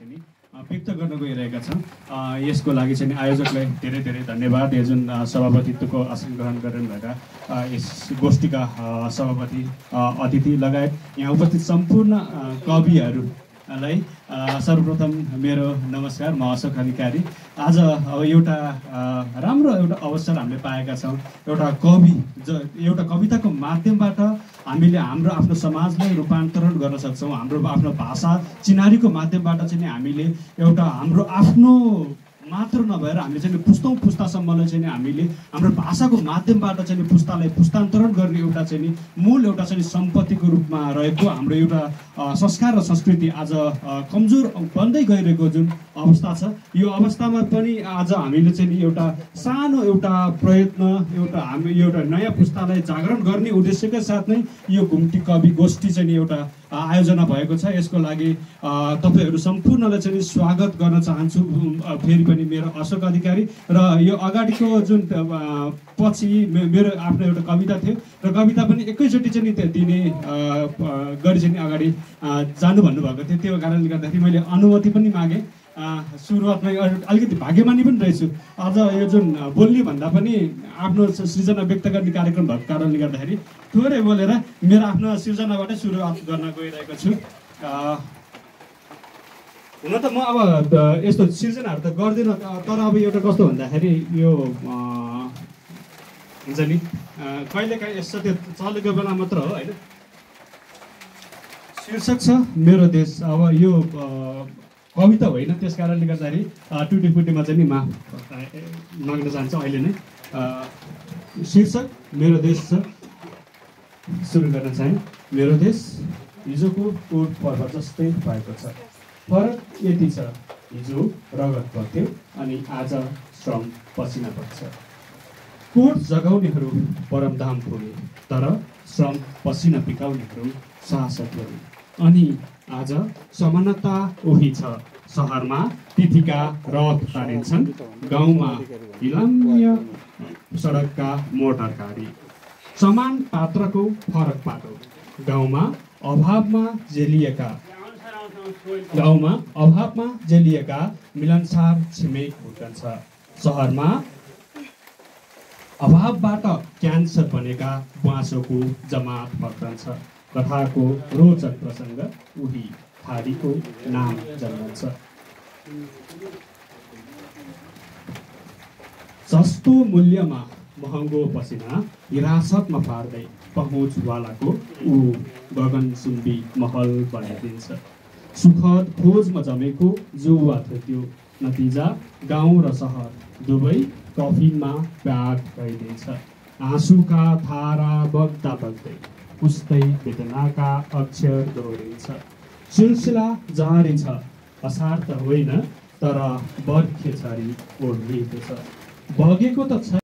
चाहिँ नि व्यक्त गर्न गइरहेका छन्। यसको लागि चाहिँ आयोजकलाई धेरै धेरै धन्यवाद। यो जुन सभापतित्वको आसन ग्रहण गरिरहनुभएका यस गोष्ठीका सभापति अतिथि लगायत यहाँ उपस्थित सम्पूर्ण कविहरूलाई सर्वप्रथम मेरो नमस्कार। म अशोक अधिकारी। आज अब एउटा राम्रो एउटा अवसर हामीले पाएका छौँ। एउटा कविताको माध्यमबाट हामीले हाम्रो आफ्नो समाजलाई रूपान्तरण गर्न सक्छौँ। हाम्रो आफ्नो भाषा चिनारीको माध्यमबाट चाहिँ हामीले एउटा हाम्रो आफ्नो मात्र नभएर हामीले चाहिँ पुस्तासम्मलाई चाहिँ हामीले हाम्रो भाषाको माध्यमबाट चाहिँ पुस्तालाई पुस्तान्तरण गर्ने एउटा चाहिँ मूल एउटा चाहिँ सम्पत्तिको रूपमा रहेको हाम्रो एउटा संस्कार र संस्कृति आज कमजोर बन्दै गइरहेको जुन अवस्था छ, यो अवस्थामा पनि आज हामीले चाहिँ एउटा सानो एउटा प्रयत्न हामी एउटा नयाँ पुस्तालाई जागरण गर्ने उद्देश्यका साथ नै यो घुम्टी कवि गोष्ठी चाहिँ एउटा आयोजना भएको छ। यसको लागि तपाईँहरू सम्पूर्णलाई चाहिँ स्वागत गर्न चाहन्छु। फेरि पनि मेरो अशोक अधिकारी र यो अगाडिको जुन पछि मेरो आफ्नो एउटा कविता थियो र कविता पनि एकैचोटि चाहिँ दिने गरी चाहिँ अगाडि जानु भन्नुभएको थियो। त्यो कारणले गर्दाखेरि मैले अनुमति पनि मागेँ। सुरुवातमै अलिकति भाग्यमानी पनि रहेछु। अझ यो जुन बोल्ने भन्दा पनि आफ्नो सृजना व्यक्त गर्ने कार्यक्रम भएको कारणले गर्दाखेरि थोरै बोलेर मेरो आफ्नो सृजनाबाटै सुरुवात गर्न गइरहेको छु। हुन त म अब यस्तो सृजनाहरू त गर्दिनँ, तर अब एउटा कस्तो भन्दाखेरि यो हुन्छ नि कहिलेकाहीँ यस्तो त्यो चलेको बेला मात्र हो होइन। शीर्षक छ मेरो देश। अब यो कविता होइन, त्यस कारणले गर्दाखेरि टुटीफुटीमा चाहिँ नि माग माग्न चाहन्छु अहिले नै। शीर्षक मेरो देश छ। सुरु गर्न चाहेँ। मेरो देश हिजोको कोट पर्व जस्तै भएको छ। फरक यति छ, हिजो रगत बग्थ्यो अनि आज श्रम पसिना बग्छ। कोट जगाउनेहरू परमधाम पुगे, तर श्रम पसिना पिकाउनेहरू शासक बने। अनि आज समानता उही छ। सहरमा तिथिका रथ तारिन्छन्, गाउँमा इलाम्य सडकका मोटर गाडी। समान पात्रको फरक पाटो, गाउँमा अभावमा जेलिएका मिलनसार छिमेक हुर्कन्छ। सहरमा अभावबाट क्यान्सर बनेका बाँसोको जमात फर्कन्छ। कथाको रोचक प्रसङ्ग उही खाडीको नाम जन्मन्छ। सस्तो मूल्यमा महँगो पसिना हिरासतमा पार्दै पहुँचवालाको ऊ गगनचुम्बी महल बनाइदिन्छ। सुखद खोजमा जमेको जुवा थियो नतिजा गाउँ र सहर दुवै कफिनमा प्याक भइदिन्छ। आँसुका धारा बग्दा बग्दै पुस्तै वेदनाका अक्षर दोहोरिन्छ। सिलसिला जारी छ, असार त होइन तर बर्खे छरी ओढिएको छ। बगेको त छ